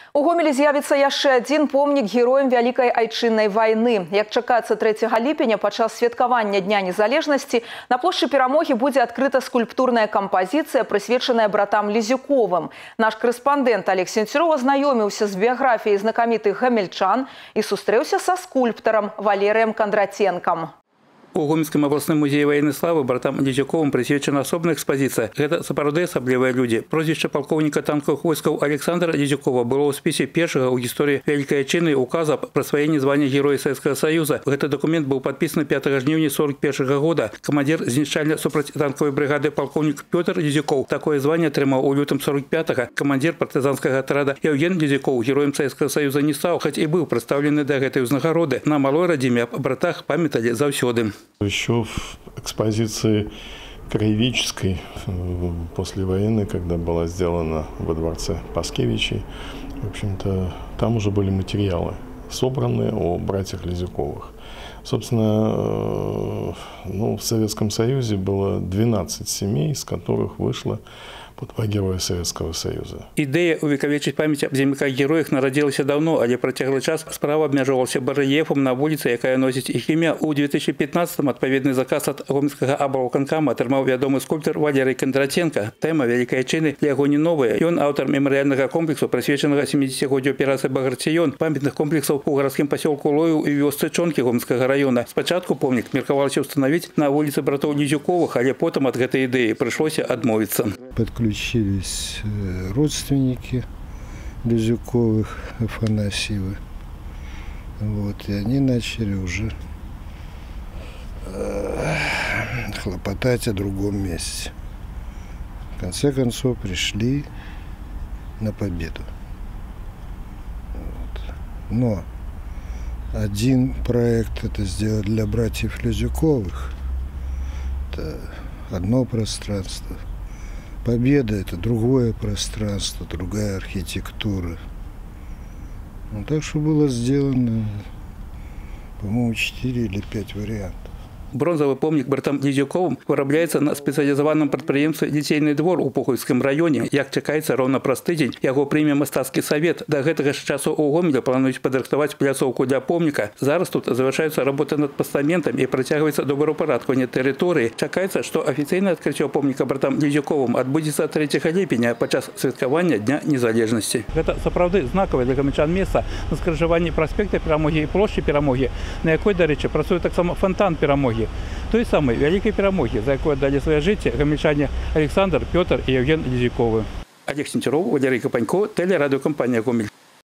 У Гомелі з'явіцца яшчэ адзін помнік героям Вялікай Айчыннай вайны. Як чакаецца 3 ліпеня падчас святкавання Дня незалежнасці, на плошчы Перамогі будзе адкрыта скульптурная кампазіцыя, прысвечаная братам Лізюковым. Наш корэспандэнт Олег Сенцюров ознайоміўся з біяграфіяй знакамітых гамельчан і сустрэўся са скульптарам Валерыем Кондратенком. У Гомельском областном музее военной славы братам Лізюковым присвечена особная экспозиция. Это сапраўды асаблівыя люди. Прозвище полковника танковых войсков Александра Лізюкова было у списе первого в истории Великой Отчины указа про присвоение звания Героя Советского Союза. Этот документ был подписан 5 жнивня 1941 года. Командир знішчальна-супрацьтанковой бригады полковник Петр Лізюков такое звание отримал у лютом 45-го. Командир партизанского отряда Евген Лізюков героем Советского Союза не стал, хоть и был представлен до этой узнагороды. На малой родиме о братах памятали заўсёды. Еще в экспозиции краеведческой после войны, когда была сделана во дворце Паскевичей, в общем-то, там уже были материалы, собранные о братьях Лизюковых. Собственно, в Советском Союзе было 12 семей, из которых вышло по 2 героя Советского Союза. Идея увековечить память об земляках-героях народилася давно, але протяглый час справа обмеживался барельефом на вулице, якая носить их імя. У 2015-м адпаведный заказ от Гомельского аблвыканкама атрымаў вядомы скульптор Валерий Кондратенко. Тема Великой Отчины для яго не новая. Ён автор мемориального комплексу, присвеченного 70-годдзю операции «Багратион», памятных комплексов у городским поселку Лою и вёсцы Чонки Гомельского района. Спочатку помнік меркавалася установить на улице братов Лізюковых, але потом от этой идеи пришлось отмовиться. Подключились родственники Лизюковых, Афанасьевы. И они начали уже хлопотать о другом месте. В конце концов пришли на победу. Но один проект это сделать для братьев Лизюковых. Это одно пространство. Победа – это другое пространство, другая архитектура. Так что было сделано, по-моему, 4 или 5 вариантов. Бронзовый помнік братам Лізюковым вырабляецца на спецыялізаваным прадпрыемстве «Ліцейны двор» у Пуховскім раёне. Як чакаецца роўна праз тыдзень, яго прыме мастацкі савет. Да гэтага ж часу у Гомелі плануюць падрыхтаваць пляцоўку для помніка. Зараз тут завяршаюцца работы над пастаментам і працягваецца добраўпарадкаванне тэрыторыі. Чакаецца, што афіцыйнае адкрыццё помніка братам Лізюковым адбудзецца 3 ліпеня падчас святкавання Дня незалежнасці. Гэта сапраўды знакавае для гамельчан месца на скрыжаванні праспекта Перамогі і плошчы Перамогі, на якой, дарэчы, працуе таксама фонтан Перамогі. Той самой Великой Перамоги, за якую отдали свое життя гомельчане Александр, Петр и Евген Лізюковы. Олег Сенцюров, Валерий Копанько, телерадиокомпания «Гомель».